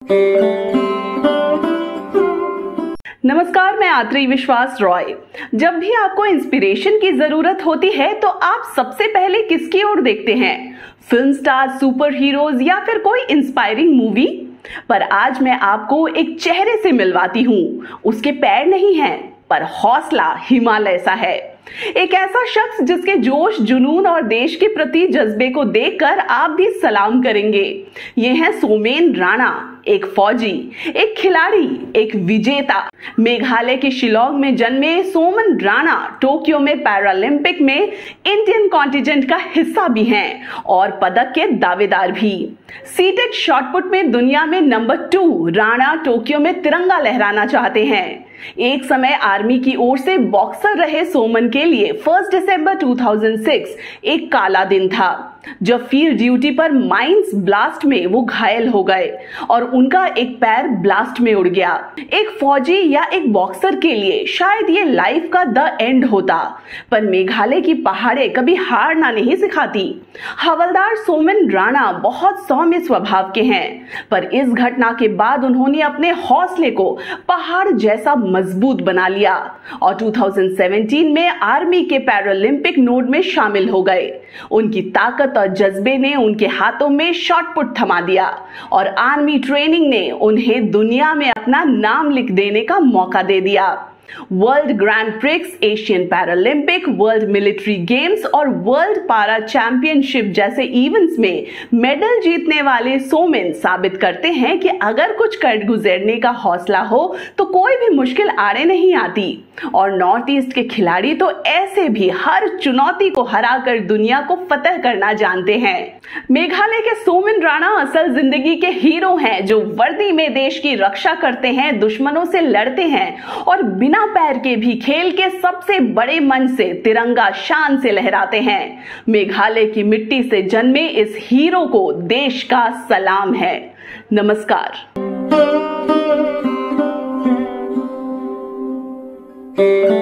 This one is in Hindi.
नमस्कार, मैं आत्री विश्वास रॉय। जब भी आपको इंस्पिरेशन की जरूरत होती है तो आप सबसे पहले किसकी ओर देखते हैं? फिल्म स्टार, सुपर हीरोज या फिर कोई इंस्पायरिंग मूवी? पर आज मैं आपको एक चेहरे से मिलवाती हूँ। उसके पैर नहीं हैं, पर हौसला हिमालय सा है। एक ऐसा शख्स जिसके जोश, जुनून और देश के प्रति जज्बे को देखकर आप भी सलाम करेंगे। ये है सोमेन राणा, एक फौजी, एक खिलाड़ी, एक विजेता। मेघालय के शिलांग में जन्मे सोमेन राणा टोक्यो में पैरालंपिक में इंडियन कॉन्टिजेंट का हिस्सा भी हैं और पदक के दावेदार भी। सीटेड शॉटपुट में दुनिया में नंबर 2 राणा टोक्यो में तिरंगा लहराना चाहते हैं। एक समय आर्मी की ओर से बॉक्सर रहे सोमन के लिए 1 दिसंबर 2006 एक काला दिन था, जब फील्ड ड्यूटी पर माइंस ब्लास्ट में वो घायल हो गए और उनका एक पैर ब्लास्ट में उड़ गया। एक फौजी या एक बॉक्सर के लिए शायद ये लाइफ का द एंड होता, पर मेघालय की पहाड़ें कभी हारना नहीं सिखाती। हवलदार सोमेन राणा बहुत सौम्य स्वभाव के हैं, पर इस घटना के बाद उन्होंने अपने हौसले को पहाड़ जैसा मजबूत बना लिया और 2017 में आर्मी के पैरालंपिक नोड में शामिल हो गए। उनकी ताकत और जज्बे ने उनके हाथों में शॉटपुट थमा दिया और आर्मी ट्रेनिंग ने उन्हें दुनिया में अपना नाम लिख देने का मौका दे दिया। World grand prix, Asian Paralympic, world military games और वर्ल्ड पारा चैंपियनशिप जैसे इवेंट्स में मेडल जीतने वाले सोमेन साबित करते हैं कि अगर कुछ कर गुजरने का हौसला हो तो कोई भी मुश्किल आड़े नहीं आती। और नॉर्थ ईस्ट के खिलाड़ी तो ऐसे भी हर चुनौती को हराकर दुनिया को फतह करना जानते हैं। मेघालय के सोमेन राणा असल जिंदगी के हीरो हैं, जो वर्दी में देश की रक्षा करते हैं, दुश्मनों से लड़ते हैं और बिना पैर के भी खेल के सबसे बड़े मंच से तिरंगा शान से लहराते हैं। मेघालय की मिट्टी से जन्मे इस हीरो को देश का सलाम है। नमस्कार।